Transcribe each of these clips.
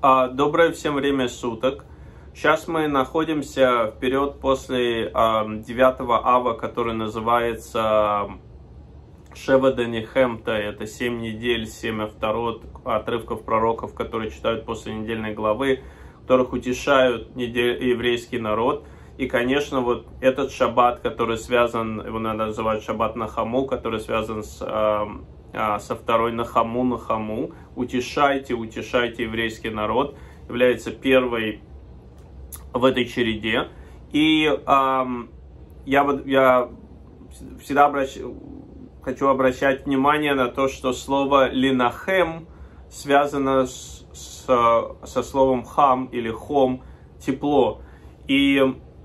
Доброе всем время суток. Сейчас мы находимся вперед после 9 ава, который называется Шева Денихемта. Это 7 недель, 7 отрывков пророков, которые читают после недельной главы, которых утешают еврейский народ. И, конечно, вот этот шаббат, который связан, его надо называть шаббат Нахаму, который связан со второй Нахаму, утешайте еврейский народ, является первой в этой череде. И я всегда хочу обращать внимание на то, что слово «линахем» связано со словом «хам» или «хом» – «тепло». И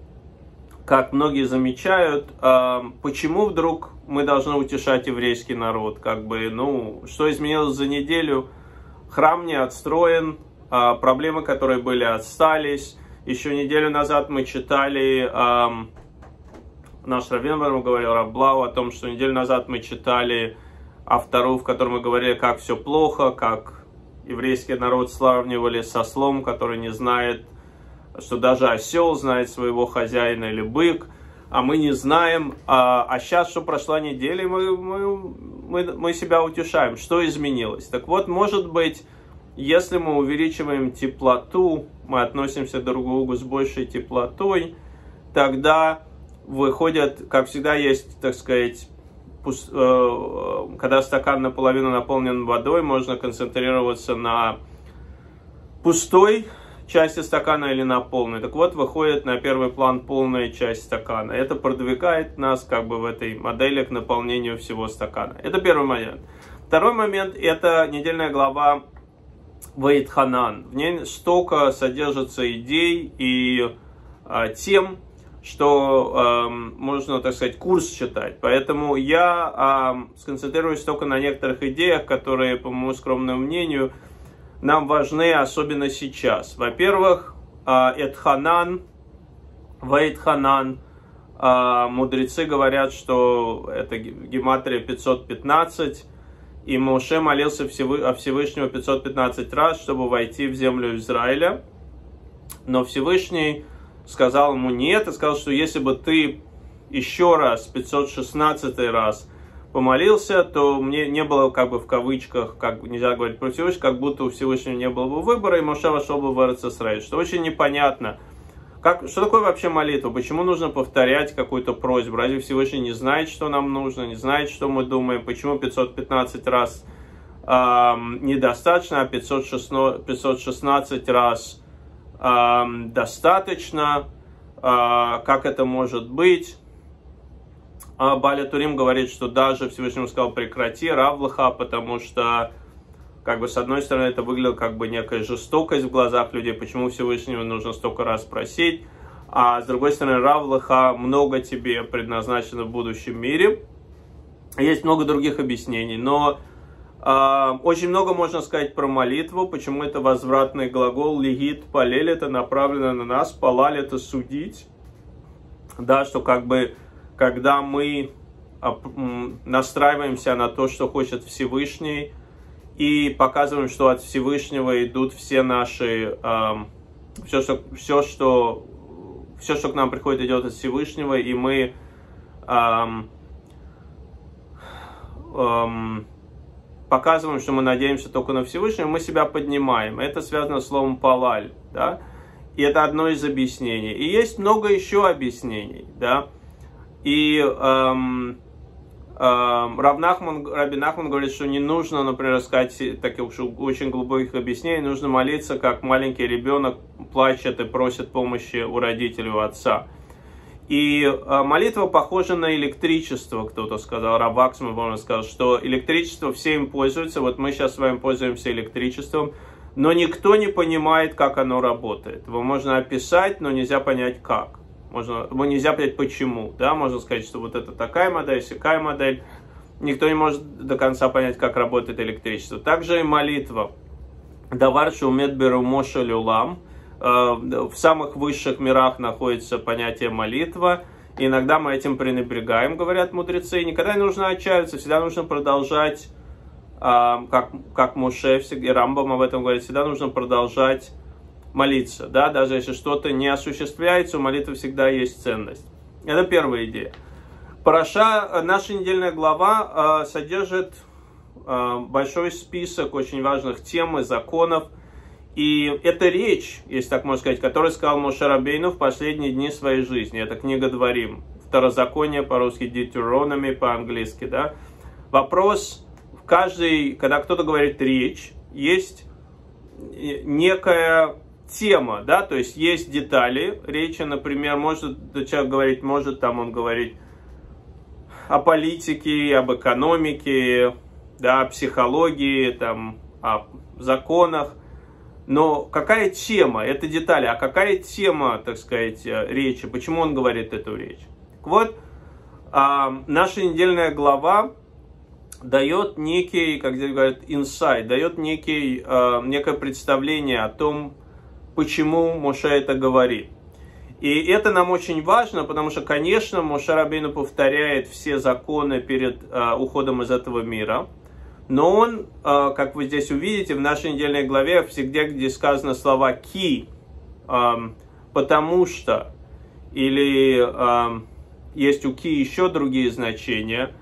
как многие замечают, почему вдруг мы должны утешать еврейский народ? Что изменилось за неделю? Храм не отстроен, проблемы, которые были, остались. Еще неделю назад мы читали, наш раввин говорил, Рав Блау, о том, что неделю назад мы читали автору, в котором мы говорили, как все плохо, как еврейский народ сравнивали с ослом, который не знает, что даже осел знает своего хозяина, или бык, а мы не знаем. А сейчас, что прошла неделя, мы себя утешаем. Что изменилось? Так вот, может быть, если мы увеличиваем теплоту, мы относимся друг к другу с большей теплотой, тогда выходят, как всегда есть, так сказать, когда стакан наполовину наполнен водой, можно концентрироваться на пустой части стакана или на полной. Так вот, выходит на первый план полная часть стакана. Это продвигает нас в этой модели к наполнению всего стакана. Это первый момент. Второй момент – это недельная глава Ваитханан. В ней столько содержится идей и тем, что можно, так сказать, курс читать. Поэтому я сконцентрируюсь только на некоторых идеях, которые, по моему скромному мнению, нам важны, особенно сейчас. Во-первых, Эдханан, Ваитханан. Мудрецы говорят, что это гематрия 515, и Моше молился о Всевышнего 515 раз, чтобы войти в землю Израиля. Но Всевышний сказал ему нет, и сказал, что если бы ты еще раз, 516 раз, помолился, то мне не было, в кавычках, как нельзя говорить про Всевышнего, как будто у Всевышнего не было бы выбора, и Моше вошел бы в Эрец Исраэль, что очень непонятно. Что такое вообще молитва? Почему нужно повторять какую-то просьбу? Разве Всевышний не знает, что нам нужно, не знает, что мы думаем? Почему 515 раз недостаточно, а 516 раз достаточно? Как это может быть? Бааля Турим говорит, что даже Всевышний сказал прекрати, Равлаха, потому что, с одной стороны, это выглядело некая жестокость в глазах людей, почему Всевышнего нужно столько раз просить, а с другой стороны, Равлаха, много тебе предназначено в будущем мире. Есть много других объяснений, но очень много можно сказать про молитву, почему это возвратный глагол, лигит, палель, это направлено на нас, палаль, это судить, да, что когда мы настраиваемся на то, что хочет Всевышний, и показываем, что от Всевышнего идут все наши, все, что к нам приходит, идет от Всевышнего, и мы показываем, что мы надеемся только на Всевышнего, мы себя поднимаем. Это связано с словом «палаль», да? И это одно из объяснений. И есть много еще объяснений, да? И Раби Нахман говорит, что не нужно, например, сказать таких очень глубоких объяснений, нужно молиться, как маленький ребенок плачет и просит помощи у родителей, у отца. И молитва похожа на электричество, кто-то сказал, Рав Ваксман, по-моему, сказал, что электричество все им пользуются, вот мы сейчас с вами пользуемся электричеством, но никто не понимает, как оно работает. Его можно описать, но нельзя понять, как. Нельзя понять, почему. Да? Можно сказать, что вот это такая модель, сякая модель. Никто не может до конца понять, как работает электричество. Также и молитва. Давар шеумет берумо шель улам. В самых высших мирах находится понятие молитва. Иногда мы этим пренебрегаем, говорят мудрецы. Никогда не нужно отчаиваться, всегда нужно продолжать как Моше и Рамбам об этом говорит, всегда нужно продолжать молиться, да, даже если что-то не осуществляется, у молитвы всегда есть ценность. Это первая идея. Параша, наша недельная глава, содержит большой список очень важных тем и законов. И это речь, если так можно сказать, которую сказал Моше Рабейну в последние дни своей жизни. Это книга Дворим. Второзаконие по-русски, Deuteronomy по-английски. Да? Вопрос, когда кто-то говорит речь, есть некая тема, да, то есть есть детали речи, например, может человек говорить, может там он говорить о политике, об экономике, да, о психологии, там, о законах, но какая тема, это детали, а какая тема, так сказать, речи, почему он говорит эту речь? Вот, наша недельная глава дает некий, как здесь говорят, инсайт, дает некое представление о том, почему Моше это говорит. И это нам очень важно, потому что, конечно, Моше Рабейну повторяет все законы перед уходом из этого мира, но он, как вы здесь увидите, в нашей недельной главе, всегда, где сказано слова «ки», «потому что», или есть у «ки» еще другие значения,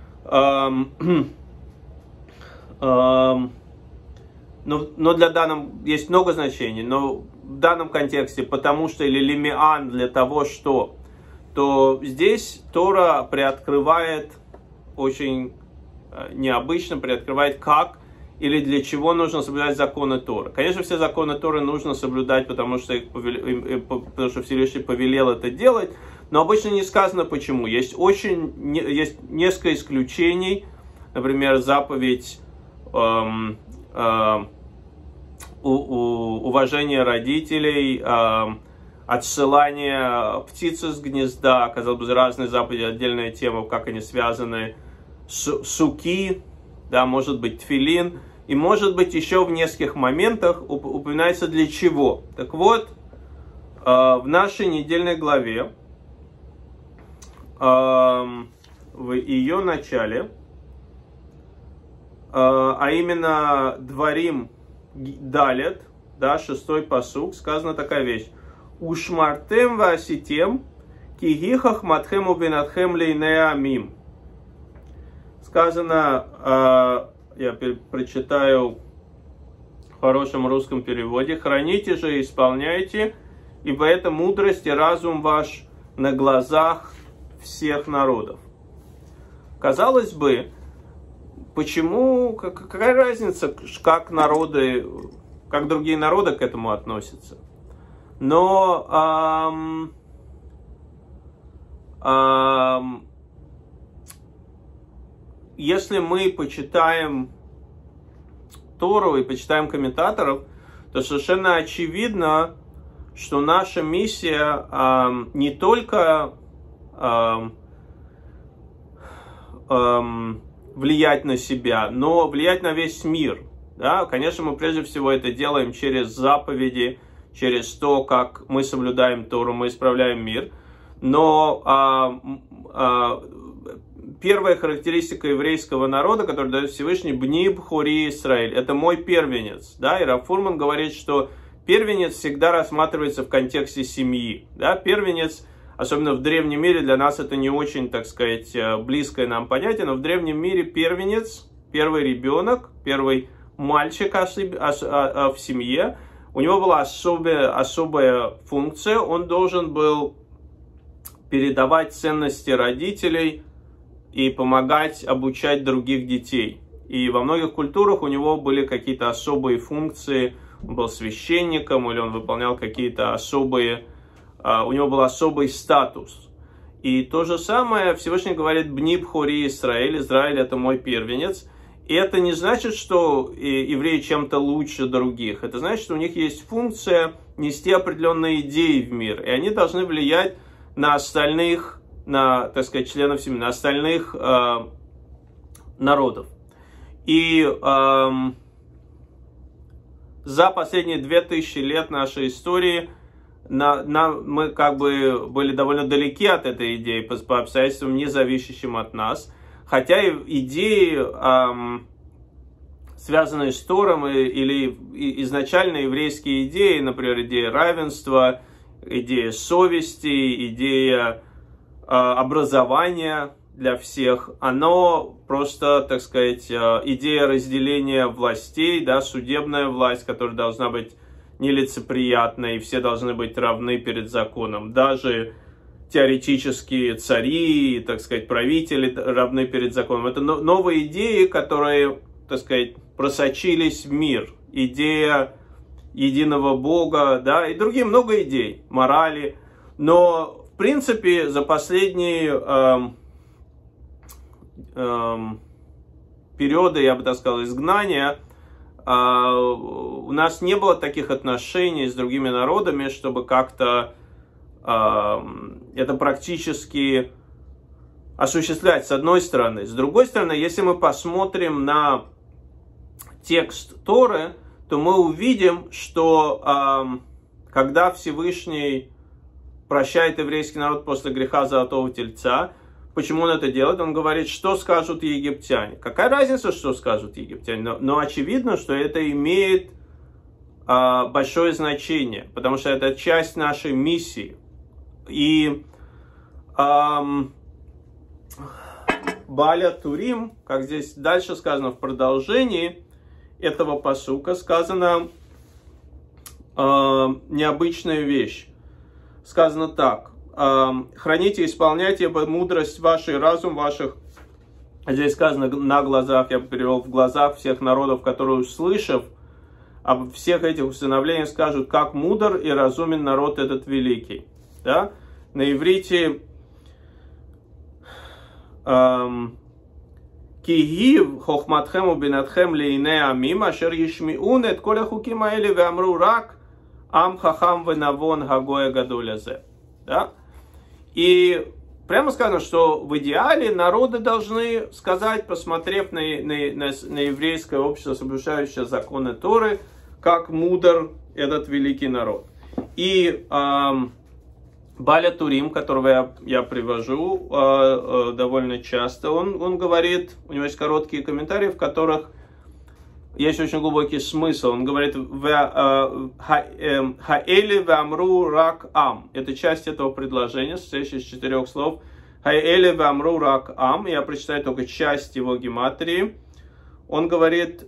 но для данного есть много значений, но в данном контексте «потому что» или «лимиан» для того, что, то здесь Тора приоткрывает очень необычно, приоткрывает как или для чего нужно соблюдать законы Торы. Конечно, все законы Торы нужно соблюдать, потому что Всевышний повелел это делать, но обычно не сказано почему. Есть несколько исключений, например, заповедь уважения родителей, отсылание птицы с гнезда, казалось бы, разные заповеди, отдельная тема, как они связаны, суки, да, может быть, тфилин, и может быть еще в нескольких моментах упоминается для чего. Так вот, в нашей недельной главе, в ее начале, а именно Дворим Далет, да, 6-й пасук, сказана такая вещь. Ушмартем васитем кигихах матхем убинатхем лейнеамим. Сказано, я прочитаю в хорошем русском переводе, храните же и исполняйте, ибо это мудрость и разум ваш на глазах всех народов. Казалось бы, почему, какая разница, как другие народы к этому относятся? Но если мы почитаем Тору и почитаем комментаторов, то совершенно очевидно, что наша миссия не только влиять на себя, но влиять на весь мир. Да? Конечно, мы прежде всего это делаем через заповеди, через то, как мы соблюдаем Тору, мы исправляем мир. Но первая характеристика еврейского народа, которую дает Всевышний, «Бни бхори Исраэль», это мой первенец. Да? И Рав Фурман говорит, что первенец всегда рассматривается в контексте семьи. Да? Первенец, особенно в древнем мире, для нас это не очень, так сказать, близкое нам понятие, но в древнем мире первенец, первый ребенок, первый мальчик в семье, у него была особая функция, он должен был передавать ценности родителей и помогать обучать других детей. И во многих культурах у него были какие-то особые функции, он был священником или он выполнял какие-то особые, у него был особый статус. И то же самое Всевышний говорит «Бни бхори Исраэль», Израиль это мой первенец. И это не значит, что евреи чем-то лучше других. Это значит, что у них есть функция нести определенные идеи в мир. И они должны влиять на остальных, на, так сказать, членов семьи, на остальных народов. И за последние 2000 лет нашей истории мы как бы были довольно далеки от этой идеи по обстоятельствам, не зависящим от нас. Хотя идеи связанные с Тором, или изначально еврейские идеи, например, идея равенства, идея совести, идея образования для всех, оно просто, так сказать, идея разделения властей, да, судебная власть, которая должна быть нелицеприятной, и все должны быть равны перед законом. Даже теоретические цари, так сказать, правители равны перед законом. Это новые идеи, которые, так сказать, просочились в мир. Идея единого Бога, да, и другие много идей, морали. Но, в принципе, за последние периоды, я бы так сказал, изгнания, у нас не было таких отношений с другими народами, чтобы как-то это практически осуществлять, с одной стороны. С другой стороны, если мы посмотрим на текст Торы, то мы увидим, что когда Всевышний прощает еврейский народ после греха Золотого Тельца, почему он это делает? Он говорит, что скажут египтяне. Какая разница, что скажут египтяне? Но очевидно, что это имеет большое значение, потому что это часть нашей миссии. И Бааля Турим, как здесь дальше сказано в продолжении этого пасука, сказано необычная вещь. Сказано так: храните и исполняйте мудрость вашей, разум ваших. Здесь сказано на глазах, я перевел, в глазах всех народов, которые, услышав об всех этих установлениях, скажут, как мудр и разумен народ этот великий. Да? На иврите кигив хохматхем убинатхем лейне амим ашер ешмиун эт коля хуким аэле веамру рак ам хахам венавон хагоя гадолязе. Да? И прямо сказано, что в идеале народы должны сказать, посмотрев на еврейское общество, соблюдающее законы Торы, как мудр этот великий народ. И Бааля Турим, которого я привожу довольно часто, он говорит, у него есть короткие комментарии, в которых есть очень глубокий смысл. Он говорит, «Хаэли вамру рак ам». Это часть этого предложения, состоящая из 4 слов. «Хаэли вамру рак ам». Я прочитаю только часть его гематрии. Он говорит,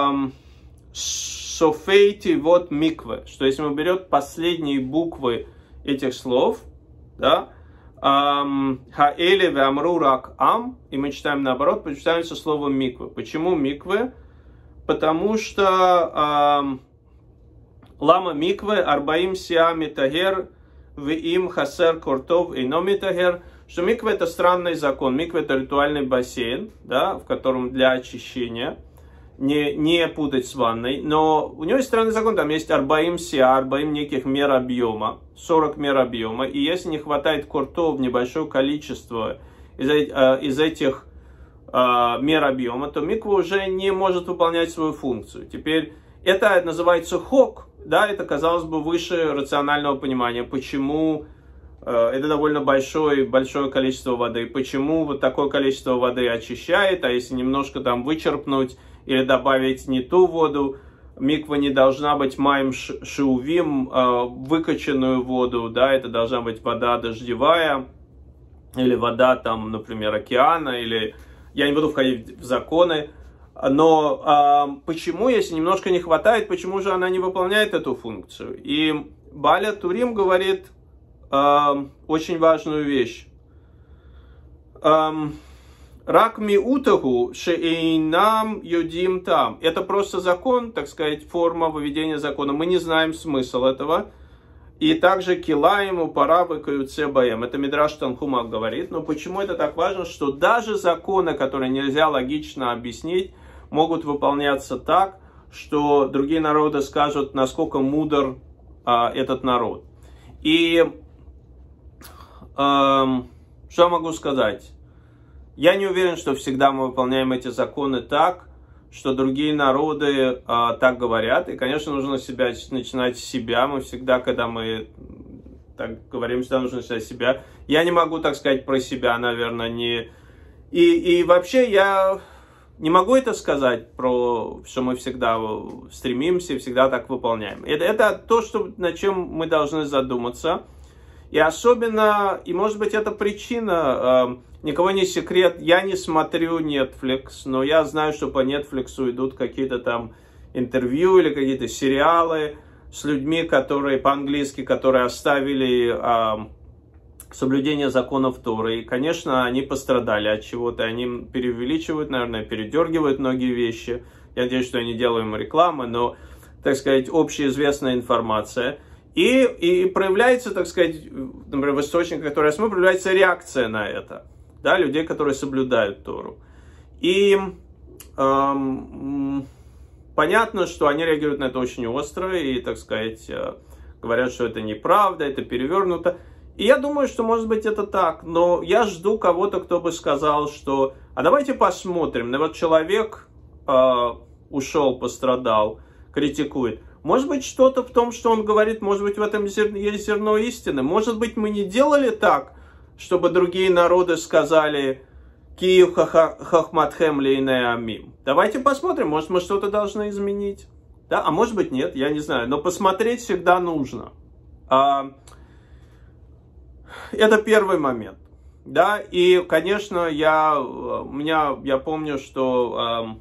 «Софейти вот микве», что если мы берем последние буквы этих слов, да, «Хаэли вамру рак ам», и мы читаем наоборот, почитаемся словом микве. Почему микве? Потому что лама микве арбаим сиа митагер вим хасер кортов и но митагер, что микве это странный закон. Микве это ритуальный бассейн, да, в котором для очищения, не путать с ванной, но у него есть странный закон, там есть арбаим сиа, арбаим неких мер объема, 40 мер объема, и если не хватает кортов, небольшое количество из этих мер объема, то миква уже не может выполнять свою функцию. Теперь это называется хок, да, это, казалось бы, выше рационального понимания, почему это довольно большое количество воды, почему вот такое количество воды очищает, а если немножко там вычерпнуть или добавить не ту воду, миква не должна быть маем шиувим, выкачанную воду, да, это должна быть вода дождевая, или вода там, например, океана, или... Я не буду входить в законы, но почему, если немножко не хватает, почему же она не выполняет эту функцию? И Бааля Турим говорит очень важную вещь. Рак миутаху шеэйнам юдим там. Это просто закон, так сказать, форма выведения закона. Мы не знаем смысл этого. И также килаему пара выкаются баем. Это Мидраш Танхума говорит. Но почему это так важно? Что даже законы, которые нельзя логично объяснить, могут выполняться так, что другие народы скажут, насколько мудр этот народ. И что я могу сказать? Я не уверен, что всегда мы выполняем эти законы так, что другие народы так говорят. И, конечно, нужно начинать с себя. Мы всегда, когда мы так говорим, всегда нужно начинать с себя. Я не могу так сказать про себя, наверное, не... И вообще я не могу это сказать, что мы всегда стремимся, всегда так выполняем. Это то, над чем мы должны задуматься. И особенно, и может быть это причина, никого не секрет, я не смотрю Netflix, но я знаю, что по Netflix идут какие-то там интервью или какие-то сериалы с людьми, которые по-английски, которые оставили соблюдение законов Торы. И, конечно, они пострадали от чего-то, они преувеличивают, наверное, передергивают многие вещи. Я надеюсь, что я не делаю им рекламы, но, так сказать, общеизвестная информация. И проявляется, так сказать, например, в источниках, которые я смотрю, проявляется реакция на это. Да, людей, которые соблюдают Тору. И понятно, что они реагируют на это очень остро и, так сказать, говорят, что это неправда, это перевернуто. И я думаю, что, может быть, это так. Но я жду кого-то, кто бы сказал, что а давайте посмотрим. Ну, вот человек ушел, пострадал, критикует. Может быть, что-то в том, что он говорит, может быть, в этом есть зерно истины. Может быть, мы не делали так, чтобы другие народы сказали «Киев хахматхем лейне амим». Давайте посмотрим, может, мы что-то должны изменить. Да? А может быть, нет, я не знаю. Но посмотреть всегда нужно. Это первый момент. Да? И, конечно, я помню, что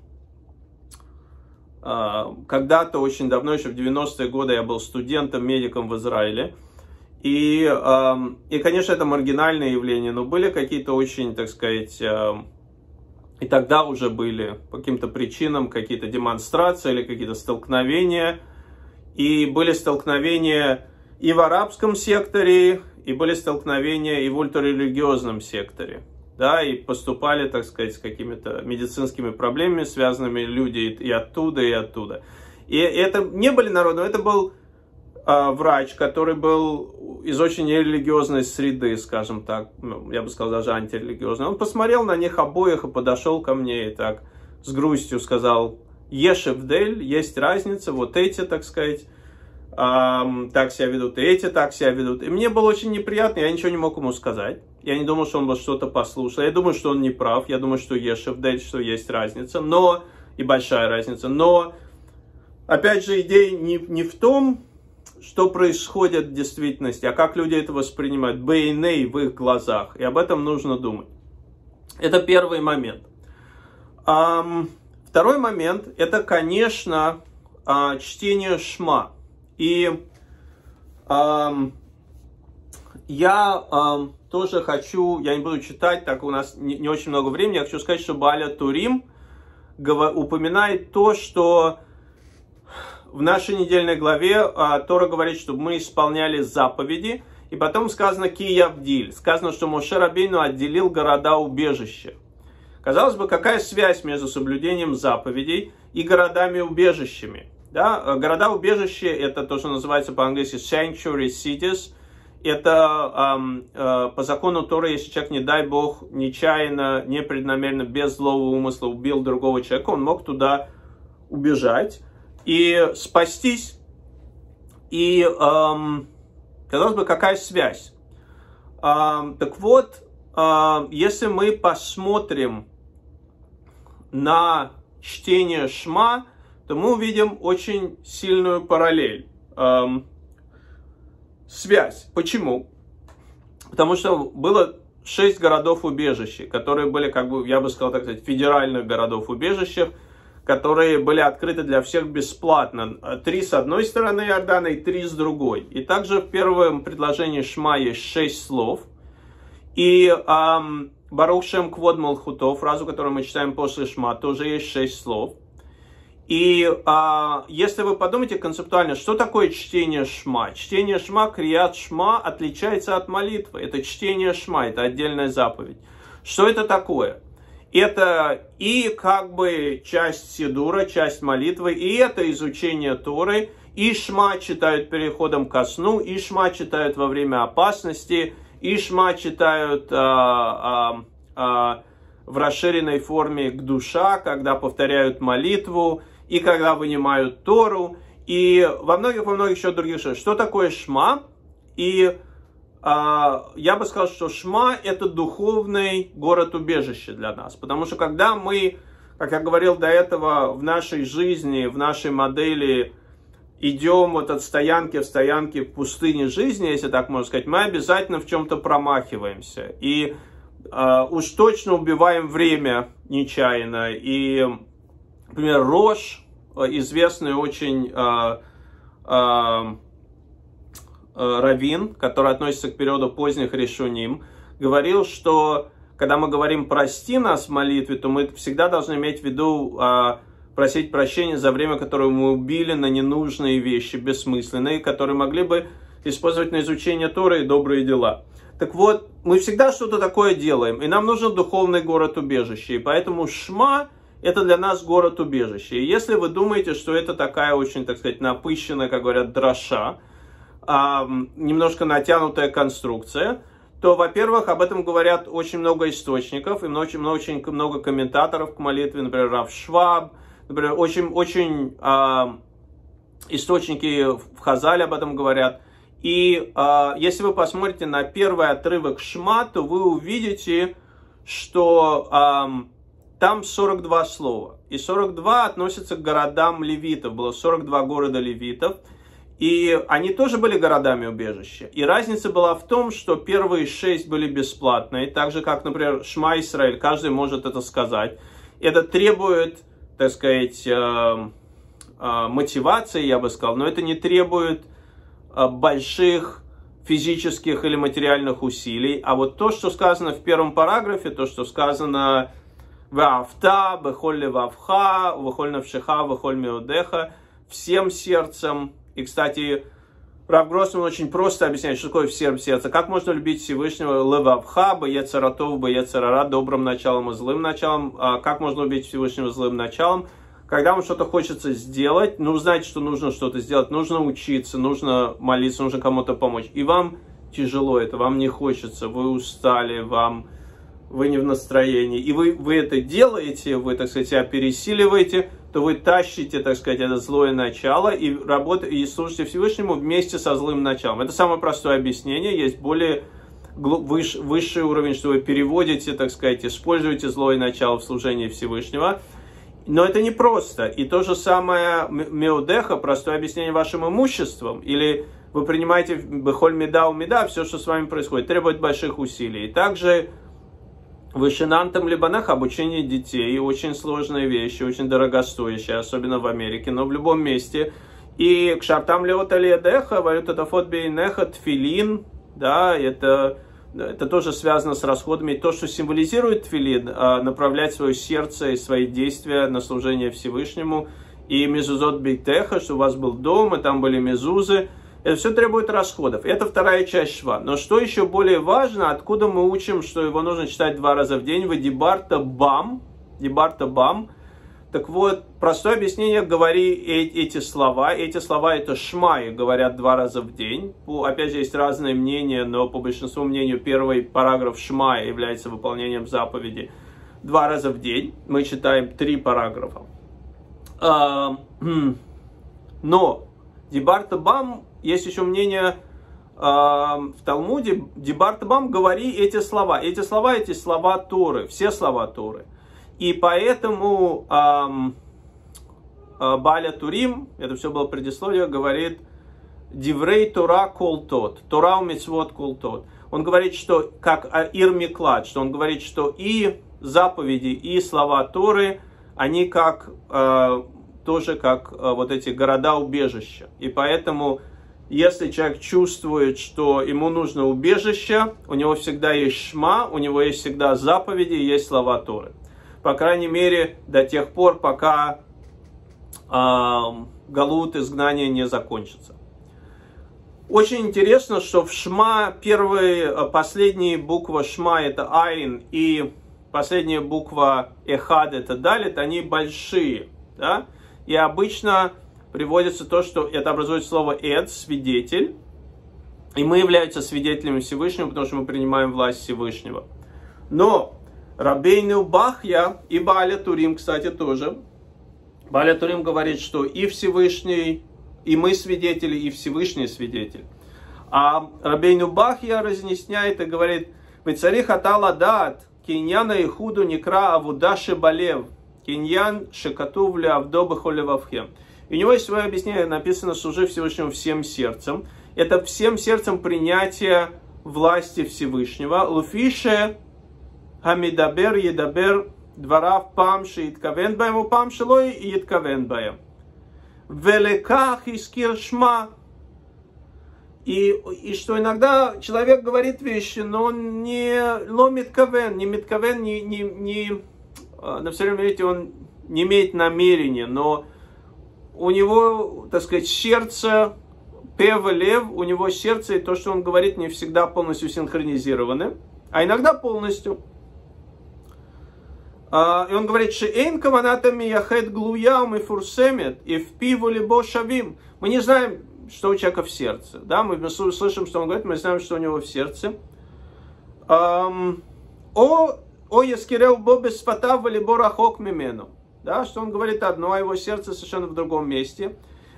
когда-то, очень давно, еще в 90-е годы, я был студентом, медиком в Израиле. И, конечно, это маргинальное явление, но были какие-то очень, так сказать, и тогда уже были по каким-то причинам какие-то демонстрации или какие-то столкновения. И были столкновения и в арабском секторе, и были столкновения и в ультрарелигиозном секторе. Да, и поступали, так сказать, с какими-то медицинскими проблемами, связанными люди и оттуда, и оттуда. И это не были народы, это был врач, который был из очень религиозной среды, скажем так, я бы сказал, даже антирелигиозной. Он посмотрел на них обоих и подошел ко мне и так с грустью сказал: «Еш эвдель, есть разница, вот эти, так сказать, так себя ведут, и эти так себя ведут». И мне было очень неприятно, я ничего не мог ему сказать. Я не думал, что он бы что-то послушал. Я думаю, что он не прав. Я думаю, что еш эвдель, что есть разница, но и большая разница. Но, опять же, идея не в том, что происходит в действительности, а как люди это воспринимают, бейней, в их глазах. И об этом нужно думать. Это первый момент. Второй момент, это, конечно, чтение Шма. И я тоже хочу, я не буду читать, так как у нас не очень много времени, я хочу сказать, что Бааля Турим упоминает то, что в нашей недельной главе Тора говорит, чтобы мы исполняли заповеди, и потом сказано «Ки явдиль», сказано, что Моше Рабейну отделил города-убежища. Казалось бы, какая связь между соблюдением заповедей и городами-убежищами? Да? Города-убежища — это то, что называется по-английски sanctuary cities. Это по закону Торы, если человек, не дай Бог, нечаянно, непреднамеренно, без злого умысла убил другого человека, он мог туда убежать и спастись. И, казалось бы, какая связь? Так вот, если мы посмотрим на чтение Шма, то мы увидим очень сильную параллель. Связь. Почему? Потому что было 6 городов-убежища, которые были, как бы, я бы сказал, так сказать, федеральных городов-убежища, которые были открыты для всех бесплатно. 3 с одной стороны Иордана и 3 с другой. И также в первом предложении Шма есть 6 слов. И Барух Шем Квод Малхуто, фразу, которую мы читаем после Шма, тоже есть 6 слов. И если вы подумаете концептуально, что такое чтение Шма? Чтение Шма, Крият Шма, отличается от молитвы. Это чтение Шма, это отдельная заповедь. Что это такое? Это и как бы часть Сидура, часть молитвы, и это изучение Торы. И Шма читают переходом ко сну, и Шма читают во время опасности, и Шма читают в расширенной форме к душа, когда повторяют молитву, и когда вынимают Тору, и во многих еще других вещах. Что такое Шма? И я бы сказал, что Шма — это духовный город-убежище для нас. Потому что когда как я говорил до этого, в нашей жизни, в нашей модели идем вот от стоянки в стоянке в пустыне жизни, если так можно сказать, мы обязательно в чем-то промахиваемся. И уж точно убиваем время нечаянно. И, например, Рош, известный очень раввин, который относится к периоду поздних решуним, говорил, что когда мы говорим «прости нас» в молитве, то мы всегда должны иметь в виду просить прощения за время, которое мы убили на ненужные вещи, бессмысленные, которые могли бы использовать на изучение Торы и добрые дела. Так вот, мы всегда что-то такое делаем, и нам нужен духовный город-убежище, и поэтому Шма – это для нас город-убежище. И если вы думаете, что это такая очень, так сказать, напыщенная, как говорят, дроша, немножко натянутая конструкция, то, во-первых, об этом говорят очень много источников, и очень много комментаторов к молитве, например, Рав Шваб, например, очень источники в Хазале об этом говорят. И если вы посмотрите на первый отрывок Шма, то вы увидите, что там 42 слова. И 42 относятся к городам левитов. Было 42 города левитов. И они тоже были городами-убежища. И разница была в том, что первые 6 были бесплатные. Так же, как, например, Шма Исраэль. Каждый может это сказать. Это требует, так сказать, мотивации, я бы сказал. Но это не требует больших физических или материальных усилий. А вот то, что сказано в первом параграфе, то, что сказано «Ваавта, бехоль левавха, вехоль навшеха, вехоль меодеха», всем сердцем. И, кстати, Рав Гроссман очень просто объясняет, что такое всем сердце. Как можно любить Всевышнего левавха, беецаратов, беецарара, добрым началом и злым началом. Как можно любить Всевышнего злым началом? Когда вам что-то хочется сделать, ну, знаете, что нужно что-то сделать, нужно учиться, нужно молиться, нужно кому-то помочь. И вам тяжело это, вам не хочется, вы устали, вы не в настроении. И вы это делаете, вы, так сказать, себя пересиливаете, то вы тащите, так сказать, это злое начало и работаете, и служите Всевышнему вместе со злым началом. Это самое простое объяснение. Есть более высший уровень, что вы переводите, так сказать, используете злое начало в служении Всевышнего. Но это не просто. И то же самое меодеха, простое объяснение вашим имуществом. Или вы принимаете бехоль меда у меда, все, что с вами происходит, требует больших усилий. И также вышинантам либанах обучение детей, очень сложные вещи, очень дорогостоящие, особенно в Америке, но в любом месте. И к шартам леот алиедеха, валют это фот бейнеха, тфилин, да, это тоже связано с расходами. И то, что символизирует тфилин, направлять свое сердце и свои действия на служение Всевышнему. И мезузот бейтеха, что у вас был дом, и там были мезузы. Это все требует расходов. Это вторая часть Шва. Но что еще более важно, откуда мы учим, что его нужно читать 2 раза в день? Дибарта бам. Так вот, простое объяснение, говори эти слова. Эти слова это Шма, и говорят 2 раза в день. Опять же, есть разные мнения, но по большинству мнению первый параграф Шма является выполнением заповеди 2 раза в день. Мы читаем 3 параграфа. Но Дибарта бам, есть еще мнение в Талмуде, Дибарта бам, говори эти слова. Эти слова Торы, все слова Торы. И поэтому Бааля Турим, это все было предисловие, говорит Диврей Тора кол тот, Тора у мицвот кол тот. Он говорит, что как Ир Миклад, что он говорит, что и заповеди, и слова Торы, они как тоже как вот эти города-убежища. И поэтому, если человек чувствует, что ему нужно убежище, у него всегда есть Шма, у него есть всегда заповеди, есть слова Торы. По крайней мере, до тех пор, пока галут, изгнание не закончится. Очень интересно, что в Шма последняя буква Шма это Айн, и последняя буква Эхад это Далит, они большие. Да? И обычно приводится то, что это образует слово Эд, свидетель. И мы являемся свидетелями Всевышнего, потому что мы принимаем власть Всевышнего. Но Рабейну Бахья и Бааля Турим, кстати, тоже. Бааля Турим говорит, что и Всевышний, и мы свидетели, и Всевышний свидетель. А Рабейну Бахья разъясняет и говорит: «Вецарих атала даат, киньяна и худу некра авудаши балев». киньян шекатув леавдо бехолевавхем. И у него есть свое объяснение, написано «служи Всевышнему всем сердцем». Это всем сердцем принятие власти Всевышнего. Луфише хамидабер едабер дварав пам шииткавен баем у пам шилой ииткавен баем. Велеках искир шма. И что иногда человек говорит вещи, но он не ломиткавен, на все время, видите, он не имеет намерения, но у него, так сказать, сердце, лев, у него сердце и то, что он говорит, не всегда полностью синхронизированы, а иногда полностью. И он говорит, «Шеэйн каванатами яхет глуяум и фурсемет, и в пиву либо шавим». Мы не знаем, что у человека в сердце. Да? Мы слышим, что он говорит, мы знаем, что у него в сердце. О яскирел бобе сфатав либо рахок мимену. Да, что он говорит одно, а его сердце совершенно в другом месте.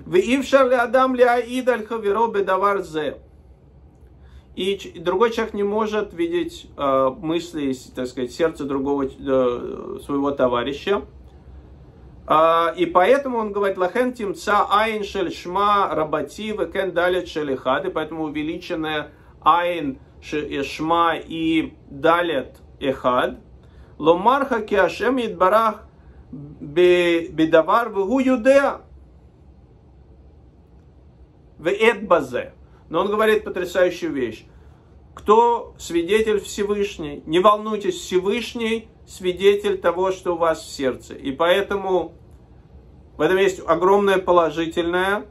И другой человек не может видеть мысли, так сказать, сердце другого своего товарища. И поэтому он говорит, лахен тимца айн шель шма рабати векен далет шелихад, и поэтому увеличенное айн шма и далет эхад. Ломарха киашем идбарах бедавар вегу юдеа веэт базе. Но он говорит потрясающую вещь. Кто свидетель Всевышний? Не волнуйтесь, Всевышний свидетель того, что у вас в сердце. И поэтому в этом есть огромное положительное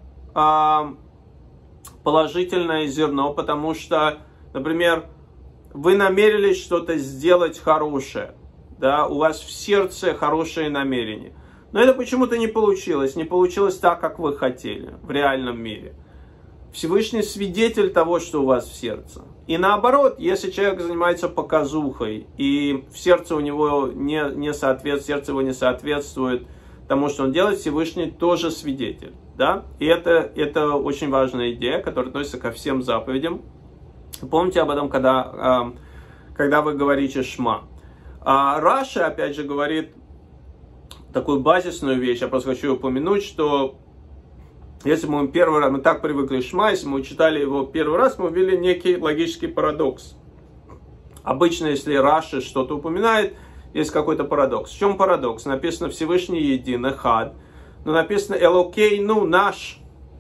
зерно, потому что, например, вы намерились что-то сделать хорошее, да, у вас в сердце хорошее намерение. Но это почему-то не получилось так, как вы хотели в реальном мире. Всевышний свидетель того, что у вас в сердце. И наоборот, если человек занимается показухой, и в сердце у него сердце его не соответствует тому, что он делает, Всевышний тоже свидетель. Да? И это очень важная идея, которая относится ко всем заповедям. Помните об этом, когда вы говорите «шма». Раша, опять же, говорит такую базисную вещь, я просто хочу упомянуть, что если мы первый раз, мы так привыкли к Шма, если мы читали его первый раз, мы увидели некий логический парадокс. Обычно, если Раши что-то упоминает, есть какой-то парадокс. В чем парадокс? Написано Всевышний един, эхад, но написано Элокей, наш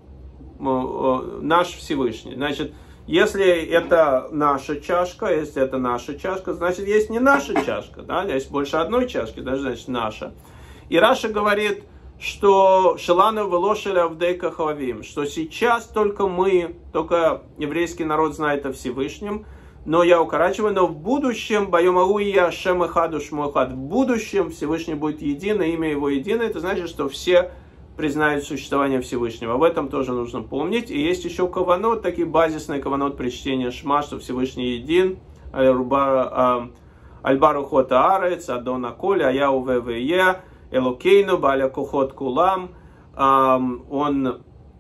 Всевышний. Значит, если это наша чашка, значит, есть не наша чашка, да? Есть больше одной чашки, значит, наша. И Раша говорит, что Шелану велошеля авдейка хавим, что сейчас только еврейский народ знает о Всевышнем, но я укорачиваю, но в будущем, байомагу и Ашем эхаду шмо эхад, в будущем Всевышний будет едино, имя его единое, это значит, что все признают существование Всевышнего. Об этом тоже нужно помнить. И есть еще каванот, такие базисные каванот при чтении Шма, что Всевышний един, Альбару хота арец, Адона коль, Аяу вве, Элокейну, Баля Кухот Кулам, он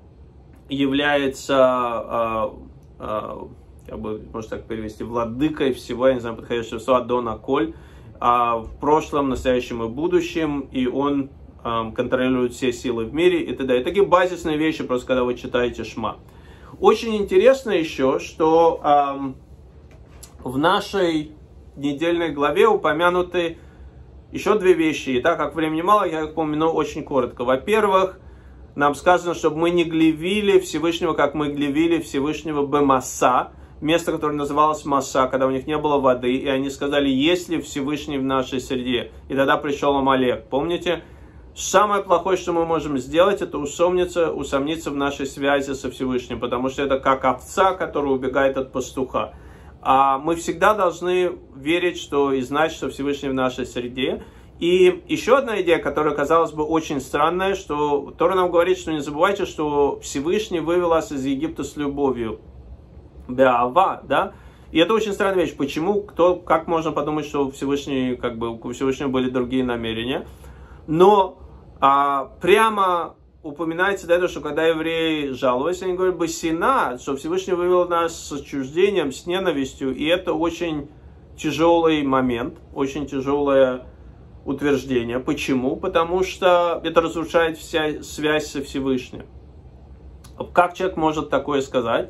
является, можно так перевести, владыкой всего, я не знаю, подходящего слова, Адона Коль, в прошлом, настоящем и будущем, и он контролирует все силы в мире и т.д. И такие базисные вещи, просто когда вы читаете Шма. Очень интересно еще, что в нашей недельной главе упомянуты еще две вещи, и так как времени мало, я их упомяну очень коротко. Во-первых, нам сказано, чтобы мы не гневили Всевышнего, как мы гневили Всевышнего Бемаса, место, которое называлось Маса, когда у них не было воды, и они сказали, есть ли Всевышний в нашей среде, и тогда пришел Амалек. Помните? Самое плохое, что мы можем сделать, это усомниться в нашей связи со Всевышним, потому что это как овца, которая убегает от пастуха. А мы всегда должны верить и знать, что Всевышний в нашей среде. И еще одна идея, которая, казалось бы, очень странная, что Тора нам говорит, что не забывайте, что Всевышний вывел вас из Египта с любовью. Беава, да? И это очень странная вещь. Почему? Как можно подумать, что у Всевышнего были другие намерения? Но прямо упоминается до этого, что когда евреи жаловались, они говорят, басина, что Всевышний вывел нас с отчуждением, с ненавистью, и это очень тяжелый момент, очень тяжелая утверждение. Почему? Потому что это разрушает вся связь со Всевышним. Как человек может такое сказать?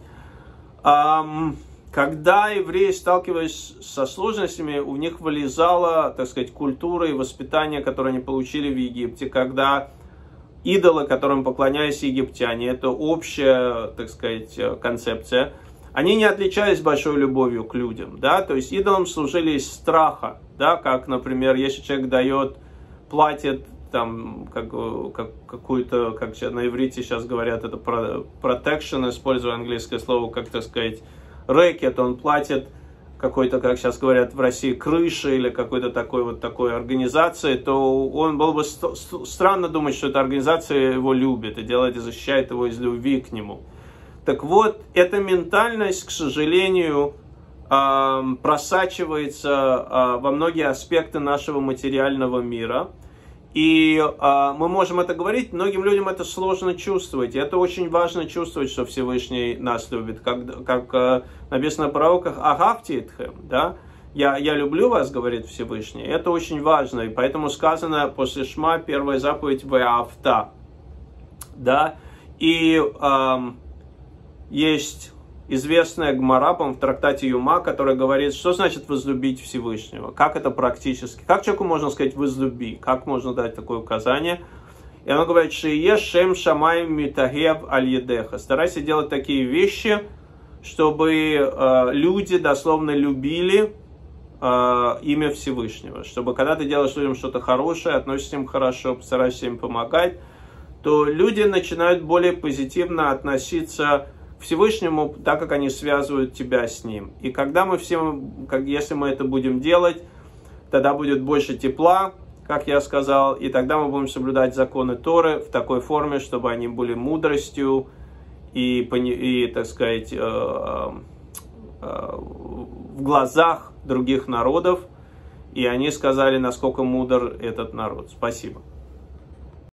Когда евреи сталкивались со сложностями, у них вылезала, так сказать, культура и воспитание, которое они получили в Египте, когда идолы, которым поклонялись египтяне, это общая, так сказать, концепция, они не отличались большой любовью к людям, да, то есть идолам служили из страха, да, как, например, если человек платит там какую-то, как на иврите сейчас говорят, это protection, используя английское слово, как, так сказать, рэкет, он платит какой-то, как сейчас говорят в России, крыши или какой-то такой организации, то он было бы странно думать, что эта организация его любит и делает и защищает его из любви к нему. Так вот, эта ментальность, к сожалению, просачивается во многие аспекты нашего материального мира. И мы можем это говорить, многим людям это сложно чувствовать. И это очень важно чувствовать, что Всевышний нас любит. Как написано в пророках, «Агавтиэтхэм», да? Я люблю вас, говорит Всевышний. Это очень важно. И поэтому сказано после Шма, первая заповедь, «Веавта». Да? И есть известная Гмара, в трактате Юма, которая говорит, что значит возлюбить Всевышнего, как это практически, как человеку можно сказать возлюби, как можно дать такое указание. И она говорит, «Шие шем шамаем митагев аль-едеха». Старайся делать такие вещи, чтобы люди дословно любили имя Всевышнего. Чтобы когда ты делаешь людям что-то хорошее, относишься им хорошо, постараешься им помогать, то люди начинают более позитивно относиться к Всевышнему, так как они связывают тебя с Ним. И когда если мы это будем делать, тогда будет больше тепла, как я сказал, и тогда мы будем соблюдать законы Торы в такой форме, чтобы они были мудростью и так сказать, в глазах других народов, и они сказали, насколько мудр этот народ. Спасибо.